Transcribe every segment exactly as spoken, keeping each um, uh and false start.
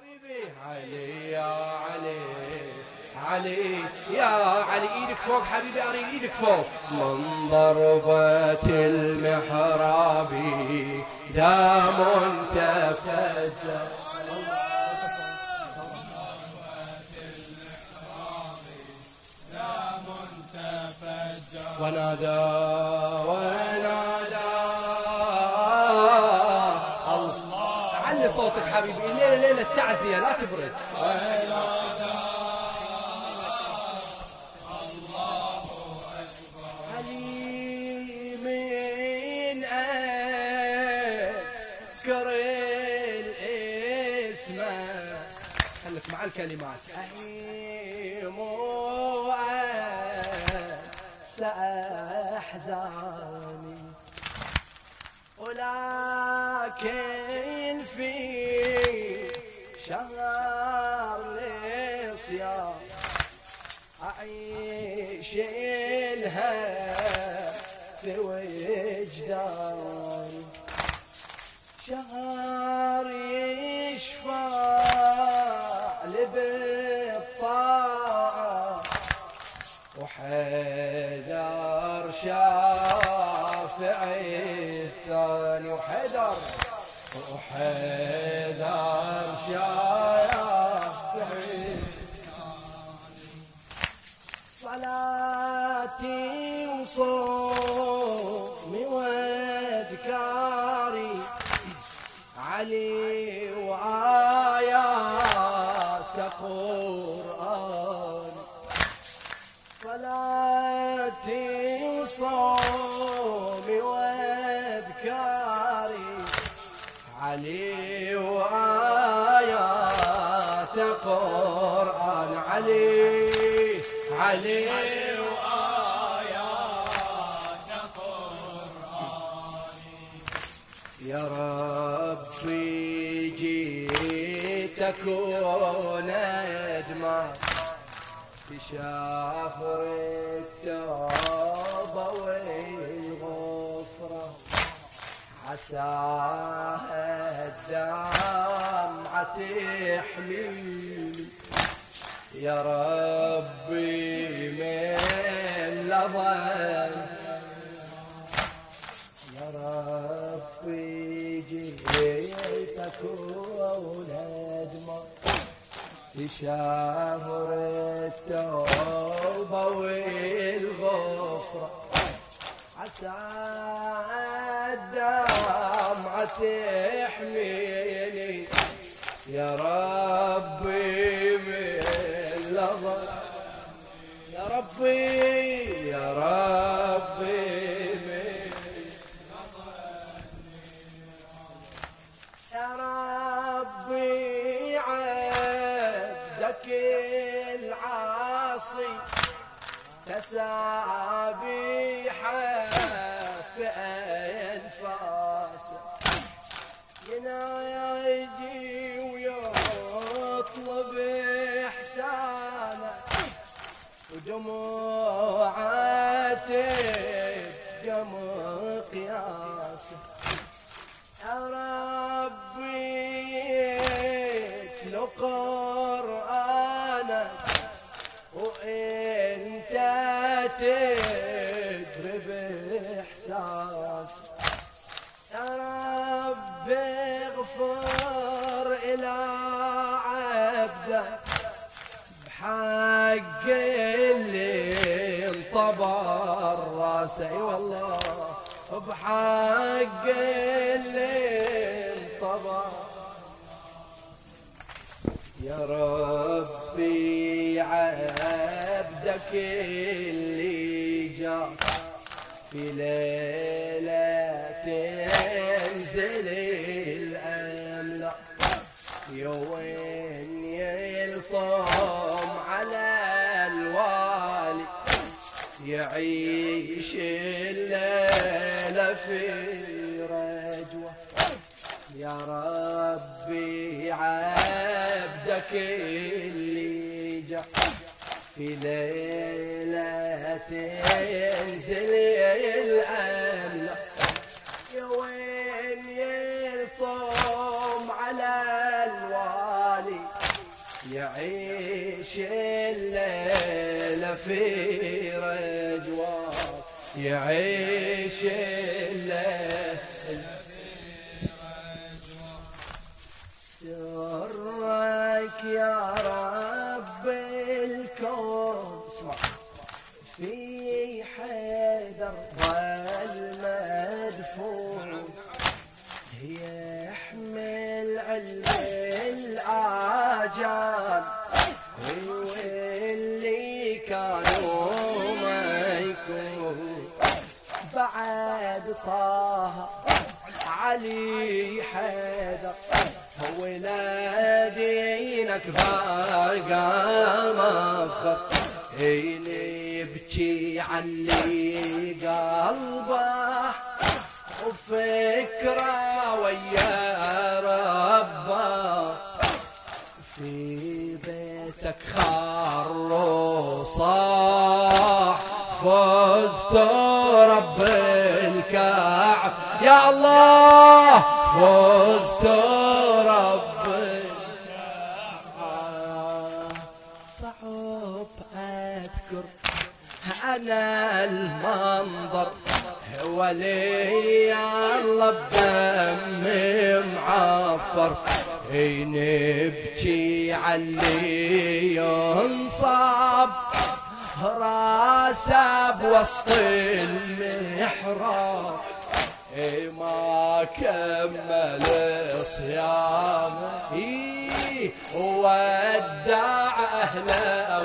حبيبي علي يا علي علي يا علي، ايدك فوق حبيبي، اريد ايدك فوق. من ضربة المحراب دام تفجر، ونادى ونادى الله. علي صوتك حبيبي، ليلة ليلة التعزية لا تبرد. ونادى الله أكبر. علي من أذكر الاسم، خليك مع الكلمات. أهيم أحزاني ولكن في شهر الصيام أعيش لها في وجداني، شهر يشفع لي بالطاعة وحيدر شافعي الثاني، وحيدر وحيدر شافعي الثاني. صلاتي وصومي واذكاري علي وآيات قرآن، صلاتي وصومي واذكاري علي وآيات قرآن، علي علي وآيات قرآن. يا ربي جيتك وندمان في شهر التوبة والغفرة، عساها الدمعة تحميني يا ربي من لظى، يا ربي جيتك وندمان في شهر التوبة والغفرة، عسى الدمعة تحميني يا ربي من لظى، يا ربي يا ربي من لظى، يا ربي عبدك العاصي تسابيحه في أنفاسه، ينادي ويطلب إحسانه ودموعته بقم قياسه، يا ربي اتلو قرآنك وانت تدري بإحساسك، يا رب اغفر إلى عبدك بحق اللي انطبر راسه، اي والله بحق اللي انطبر، يا ربي عبدك اللي جاء في ليلة تنزل الأملاك، يوين يلطم على الوالي يعيش الليلة في رجوة، يا ربي عبدك اللي جاء في ليلة تنزل الأملاك، يا وين يلطم على الوالي يعيش الليلة في رجوان، يعيش الليلة سرك يا رب الكون. اسمع في حيدر والمدفون يحمل علم الآجال، واللي كانوا ما يكون بعد طه علي حيدر ولادينك باقى مفخر. يبكي علي قلبه وفكره ويا ربه، في بيتك خر وصاح فزت رب الكعب يا الله، فزت رب الكعب. صعب اذكر انا المنظر ولي الله بدم معفر، نبكي علي ينصاب راسه بوسط المحراب، ما كمل صيامه ودع اهله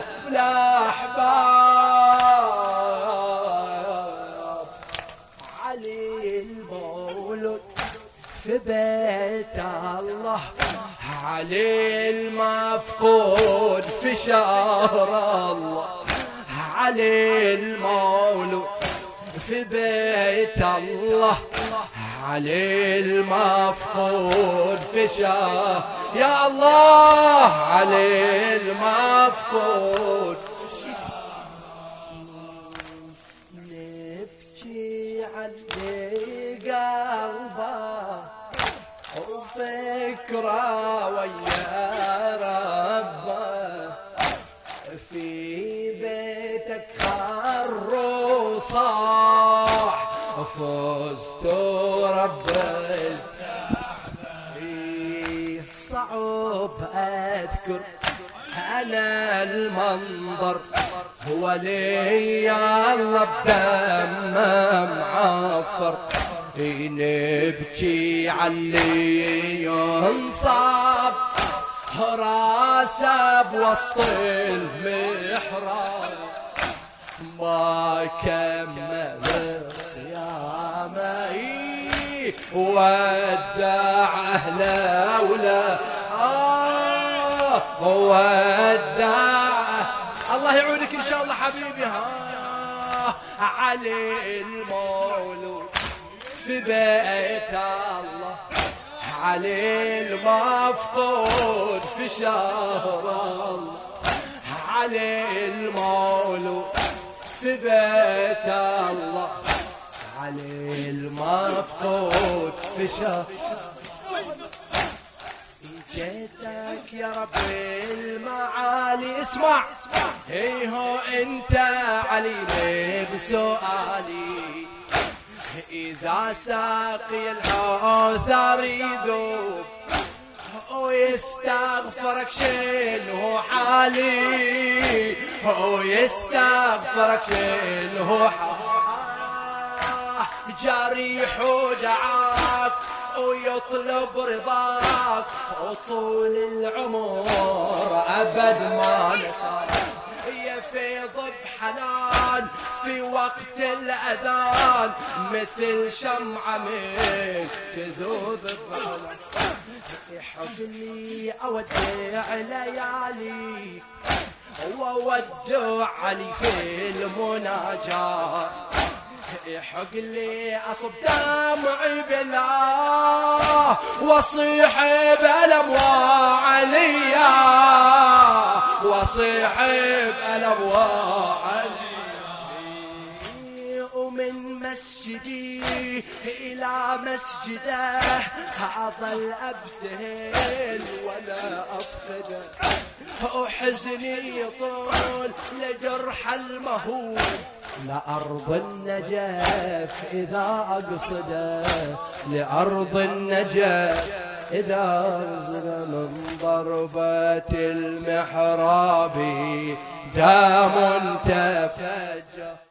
والاحباب. علي المولود في بيت الله، علي المفقود في شهر الله، علي المولود في بيت الله، علي المفقود في شهر يا الله، علي المفقود. نبكي علي قلبه وفكره ويا ربه، في بيتك خر وصاح فزت رب الكعبة. صعب اذكر انا المنظر ولي الله بدم معفر، نبكي علي ينصاب راسه بوسط المحراب، ما كمل صيامه ودع اهله ولا آه ودع. الله يعونك ان شاء الله حبيبي. ها علي المولود في بيت الله، علي المفقود في شهر الله، علي المولود في بيت الله، علي المفقود في شهر. جيتك يا رب المعالي اسمع، هي هو انت علي بسؤالي، إذا ساقي العوثر يذوب ويستغفرك شنو حالي، ويستغفرك شنو حالي، جريح ودعاك ويطلب رضاك وطول العمر أبد ما نساك، يفيض بحنان في وقت الأذان مثل شمعة من تذوب بحنان. يحق لي أودع ليالي وأودع علي في المناجاة، يحق لي أصب دمعي بالله وصيح بالأمواع عليا، وصيح بالأمواع عليا. ومن مسجدي إلى مسجده أظل أبتهل ولا أفقده، وحزني يطول لجرح المهول. لأرض النجف إذا أقصده، لأرض النجف إذا أقصد من ضربة المحراب دام تفجر.